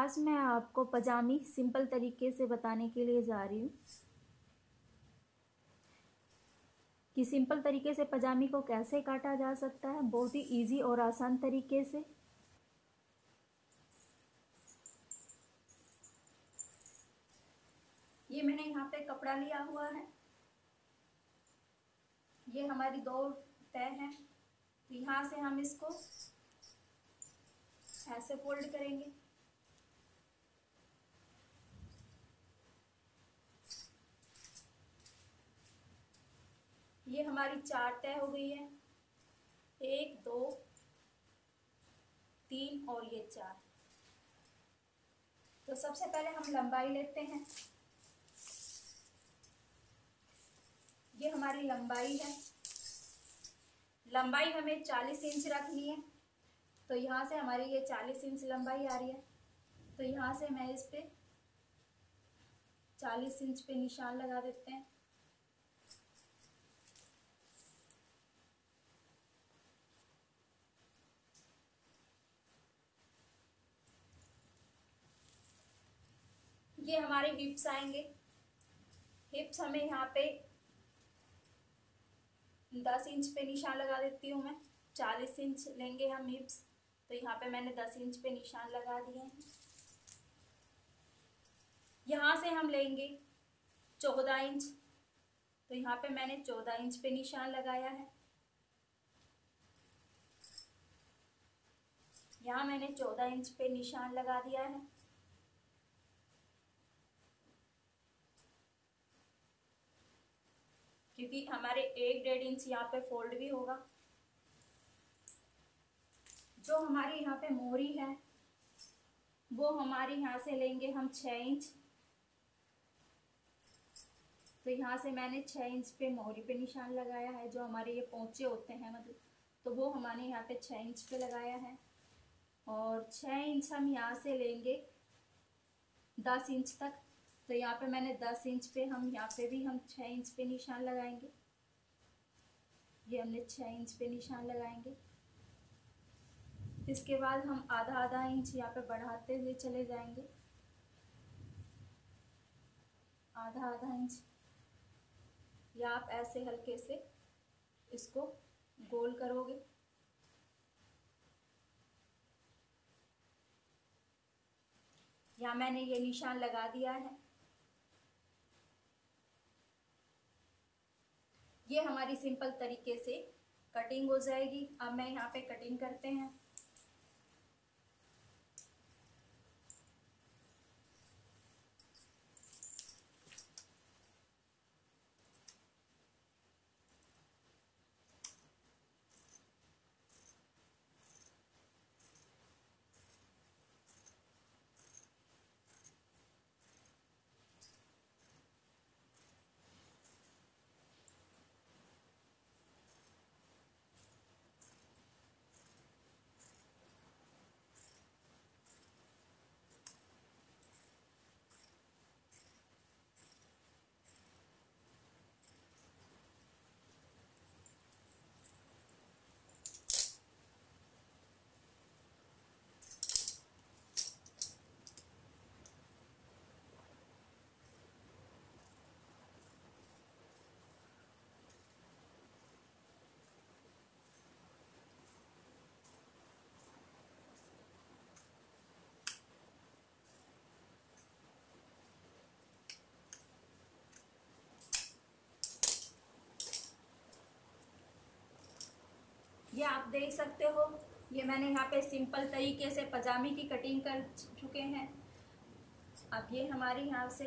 आज मैं आपको पजामी सिंपल तरीके से बताने के लिए जा रही हूँ कि सिंपल तरीके से पजामी को कैसे काटा जा सकता है, बहुत ही इजी और आसान तरीके से। ये मैंने यहाँ पे कपड़ा लिया हुआ है, ये हमारी दो तह है, तो यहाँ से हम इसको ऐसे फोल्ड करेंगे। ये हमारी चार तह हो गई है, 1 2 3 और ये 4। तो सबसे पहले हम लंबाई लेते हैं। ये हमारी लंबाई है, लंबाई हमें 40 इंच रखनी है। तो यहाँ से हमारी ये 40 इंच लंबाई आ रही है, तो यहाँ से मैं इस पे 40 इंच पे निशान लगा देते हैं। ये हमारे हिप्स आएंगे, हिप्स हमें यहाँ पे 10 इंच पे निशान लगा देती हूँ मैं। 40 इंच लेंगे हम हिप्स, तो यहाँ पे मैंने 10 इंच पे निशान लगा दिए हैं। यहाँ से हम लेंगे 14 इंच, तो यहाँ पे मैंने 14 इंच पे निशान लगाया है। यहाँ मैंने 14 इंच पे निशान लगा दिया है। क्योंकि हमारे 1-1.5 इंच यहाँ पे फोल्ड भी होगा। जो हमारी यहाँ पे मोहरी है वो हमारी यहाँ से लेंगे हम 6 इंच, तो यहाँ से मैंने 6 इंच पे मोहरी पे निशान लगाया है। जो हमारे ये पोंचे होते हैं मतलब, तो वो हमारे यहाँ पे 6 इंच पे लगाया है। और 6 इंच हम यहाँ से लेंगे 10 इंच तक, तो यहाँ पे मैंने 10 इंच पे हम यहाँ पे भी हम 6 इंच पे निशान लगाएंगे। ये हमने 6 इंच पे निशान लगाएंगे। इसके बाद हम आधा आधा इंच यहाँ पे बढ़ाते हुए चले जाएंगे, आधा आधा इंच। या आप ऐसे हल्के से इसको गोल करोगे। यहाँ मैंने ये निशान लगा दिया है। ये हमारी सिंपल तरीके से कटिंग हो जाएगी। अब मैं यहाँ पे कटिंग करते हैं। ये आप देख सकते हो, ये मैंने यहाँ पे सिंपल तरीके से पजामे की कटिंग कर चुके हैं। अब ये हमारे यहाँ से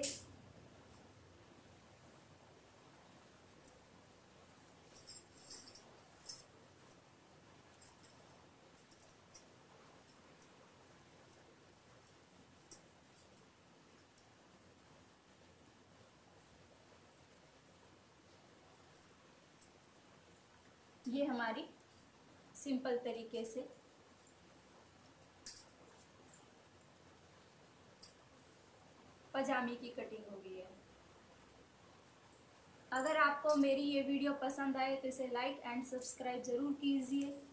ये हमारी सिंपल तरीके से पजामे की कटिंग हो गई है। अगर आपको मेरी ये वीडियो पसंद आए तो इसे लाइक एंड सब्सक्राइब ज़रूर कीजिए।